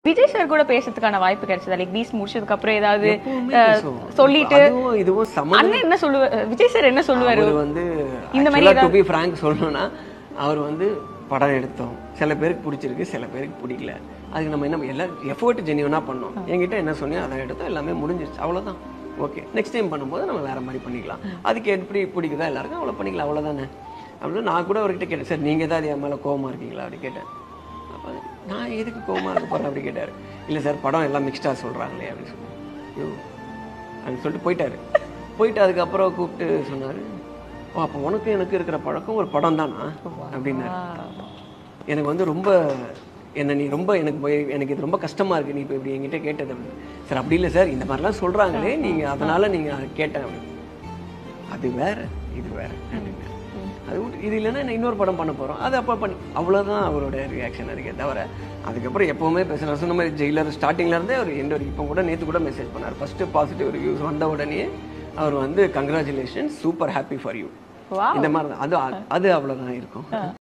Vijay sir கூட பேசுறதுக்கான வாய்ப்பு கிடைச்சதா? லைக் பீஸ் முடிச்சதுக்கு அப்புறம் ஏதாவது சொல்லிட்டு அண்ணன் என்ன சொல்லுவாரு, விஜய் சார் என்ன சொல்லுவாரு? வந்து இந்த மாதிரி டு பி ஃப்ராங்க் சொல்லணும்னா, அவர் வந்து படம் எடுத்தோம், சில பேருக்கு பிடிச்சிருக்கு, சில பேருக்கு பிடிக்கல. அதுக்கு நம்ம என்ன எல்லாம் எஃபோர்ட் ஜென்யூனா பண்ணோம். என்கிட்ட என்ன சொன்னேன் அதை எடுத்தோம், எல்லாமே முடிஞ்சிருச்சு, அவ்வளோதான். ஓகே, நெக்ஸ்ட் டைம் பண்ணும்போது நம்ம வேற மாதிரி பண்ணிக்கலாம். அதுக்கு எப்படி பிடிக்குதா எல்லாருக்கும் அவ்வளோ பண்ணிக்கலாம், அவ்வளோதானே அப்படின்னு நான் கூட அவர்கிட்ட கேட்டேன். சார் நீங்கள் தான் அது என் மேலே கோவமாக இருக்கீங்களா அப்படி கேட்டேன். அப்போ நான் எதுக்கு கோவமாக இருக்க போகிறேன் அப்படி கேட்டார். இல்லை சார் படம் எல்லாம் மிக்ஸ்டாக சொல்கிறாங்களே அப்படின்னு சொன்னேன். ஐயோ அப்படின்னு சொல்லிட்டு போயிட்டாரு. போயிட்டு அதுக்கப்புறம் கூப்பிட்டு சொன்னார், ஓ அப்போ உனக்கு எனக்கு இருக்கிற பழக்கம் ஒரு படம் தானா அப்படின்னாரு. எனக்கு வந்து ரொம்ப என்ன நீ ரொம்ப எனக்கு இது ரொம்ப கஷ்டமாக இருக்குது, நீ இப்போ இப்படி என்கிட்ட கேட்டது அப்படின்னு. சார் அப்படி இல்லை சார், இந்த மாதிரிலாம் சொல்கிறாங்களே நீங்கள் அதனால் நீங்கள் கேட்டேன் அப்படின்னு. அது வேற இது வேற அப்படின்னு. அது இது இல்லைன்னா நான் இன்னொரு படம் பண்ண போகிறோம், அது அப்போ பண்ணி அவ்வளோதான் அவரோட ரியாக்ஷன் இருக்கே தவிர அதுக்கப்புறம் எப்போவுமே பேசுகிறேன். சொன்ன மாதிரி ஜெயிலர் ஸ்டார்டிங்லேருந்தே அவர் எந்த இப்போ கூட நேற்று கூட மெசேஜ் பண்ணார். ஃபஸ்ட்டு பாசிட்டிவ் ரிவ்யூஸ் வந்த உடனே அவர் வந்து congratulation, super happy for you, இந்த மாதிரி தான். அது அவ்வளோதான் இருக்கும்.